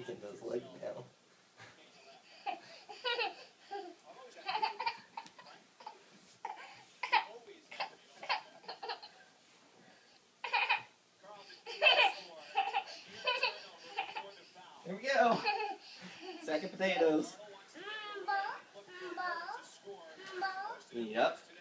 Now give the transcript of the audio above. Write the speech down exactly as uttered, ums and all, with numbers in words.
Get those legs down. Here we go. Sack of potatoes. Yep.